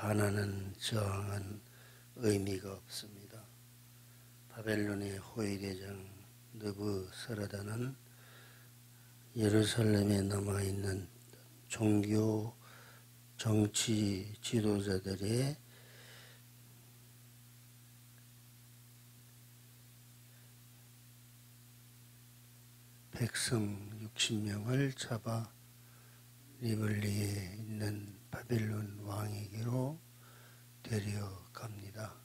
반하는 저항은 의미가 없습니다. 바벨론의 호위대장 느부사라다는 예루살렘에 남아있는 종교 정치 지도자들의 백성 60명을 잡아 리블리에 있는 바벨론 왕에게로 데려갑니다.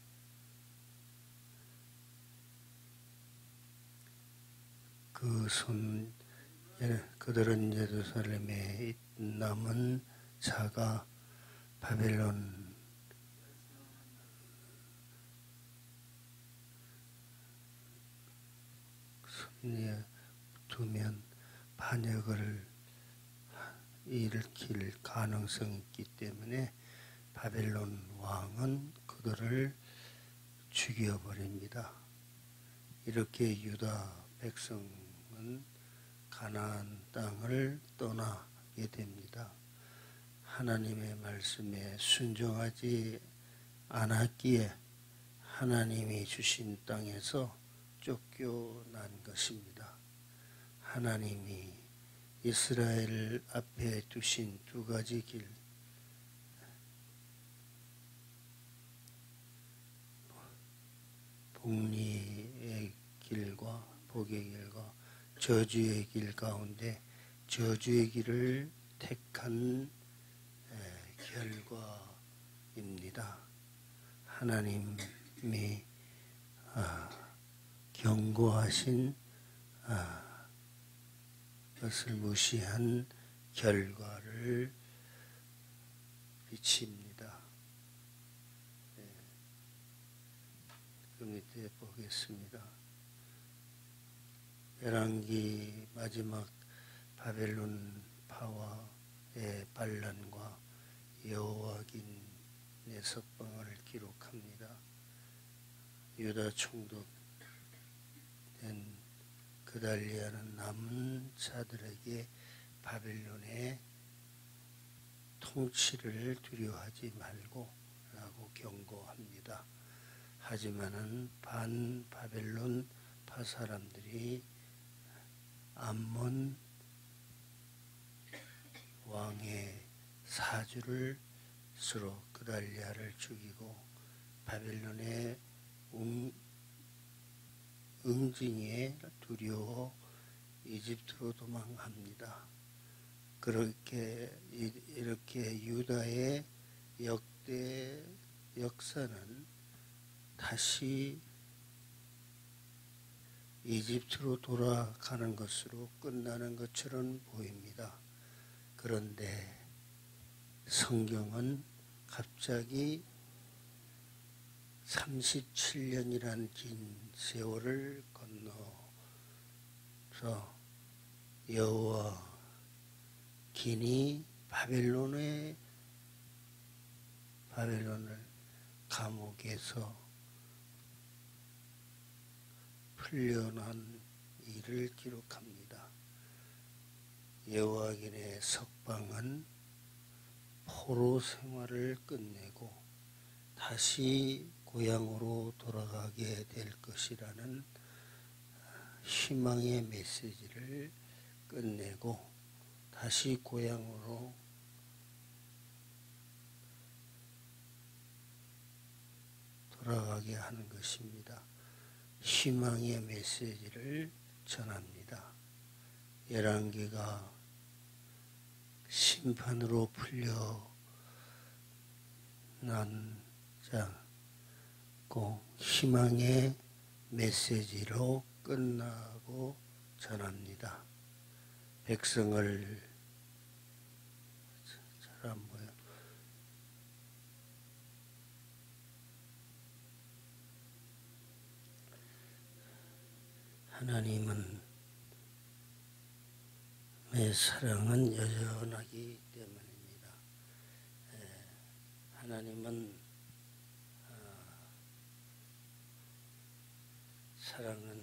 그들은 예루살렘에 남은 자가 바벨론 손에 두면 반역을 일으킬 가능성이 있기 때문에 바벨론 왕은 그들을 죽여버립니다. 이렇게 유다 백성은 가나안 땅을 떠나게 됩니다. 하나님의 말씀에 순종하지 않았기에 하나님이 주신 땅에서 쫓겨난 것입니다. 하나님이 이스라엘 앞에 두신 두 가지 길, 복리의 길과 복의 길과 저주의 길 가운데 저주의 길을 택한 결과입니다. 하나님이 경고하신 것을 무시한 결과를 비칩니다. 그 밑에 보겠습니다. 열왕기 마지막 바벨론 파와의 반란과 여호와긴의 석방을 기록합니다. 유다 총독된 그달리아는 남은 자들에게 바벨론의 통치를 두려워하지 말고 라고 경고합니다. 하지만은 반바벨론 파 사람들이 암몬 왕의 사주를 쓰러 그달리아를 죽이고 바벨론의 응징에 두려워 이집트로 도망합니다. 이렇게 유다의 역사는 다시 이집트로 돌아가는 것으로 끝나는 것처럼 보입니다. 그런데 성경은 갑자기 37년이란 긴 세월을 건너서 여호와긴이 바벨론을 감옥에서 풀려난 일을 기록합니다. 여호와긴의 석방은 포로 생활을 끝내고 다시 고향으로 돌아가게 될 것이라는 희망의 메시지를 끝내고 다시 고향으로 돌아가게 하는 것입니다. 희망의 메시지를 전합니다. 열왕기가 심판으로 풀려난 자고 희망의 메시지로 끝나고 전합니다. 백성을 잘 안 보여. 하나님은 내 사랑은 여전하기 때문입니다. 하나님은 사랑은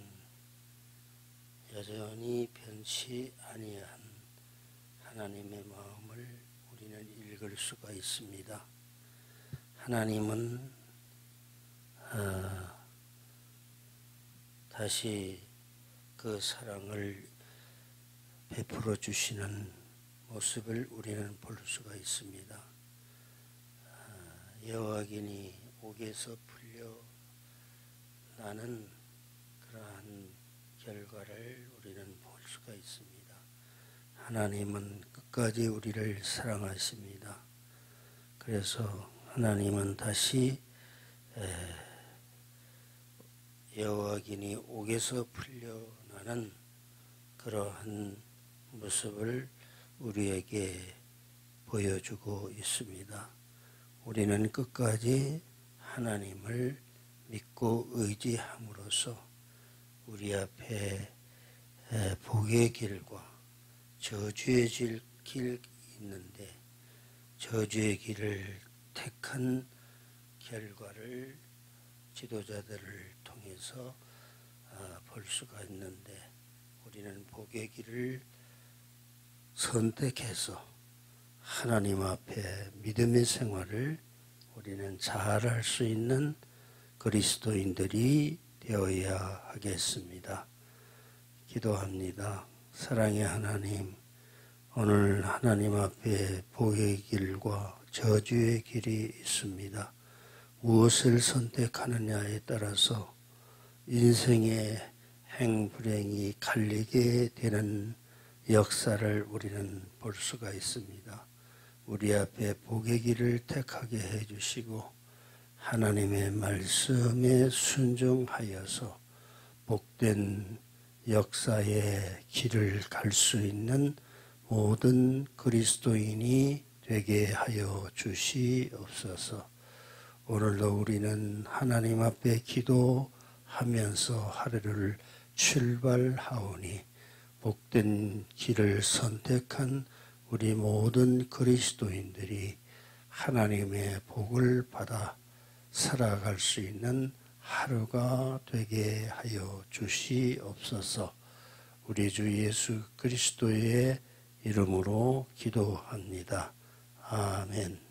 여전히 변치 아니한 하나님의 마음을 우리는 읽을 수가 있습니다. 하나님은 다시 그 사랑을 베풀어 주시는 모습을 우리는 볼 수가 있습니다. 여호와께니 옥에서 풀려나는 그러한 결과를 우리는 볼 수가 있습니다. 하나님은 끝까지 우리를 사랑하십니다. 그래서 하나님은 다시 여호와께니 옥에서 풀려나는 그러한 모습을 우리에게 보여주고 있습니다. 우리는 끝까지 하나님을 믿고 의지함으로써 우리 앞에 복의 길과 저주의 길 있는데 저주의 길을 택한 결과를 지도자들을 통해서 볼 수가 있는데 우리는 복의 길을 선택해서 하나님 앞에 믿음의 생활을 우리는 잘할 수 있는 그리스도인들이 되어야 하겠습니다. 기도합니다. 사랑의 하나님, 오늘 하나님 앞에 복의 길과 저주의 길이 있습니다. 무엇을 선택하느냐에 따라서 인생의 행불행이 갈리게 되는 역사를 우리는 볼 수가 있습니다. 우리 앞에 복의 길을 택하게 해주시고 하나님의 말씀에 순종하여서 복된 역사의 길을 갈 수 있는 모든 그리스도인이 되게 하여 주시옵소서. 오늘도 우리는 하나님 앞에 기도하면서 하루를 출발하오니 복된 길을 선택한 우리 모든 그리스도인들이 하나님의 복을 받아 살아갈 수 있는 하루가 되게 하여 주시옵소서. 우리 주 예수 그리스도의 이름으로 기도합니다. 아멘.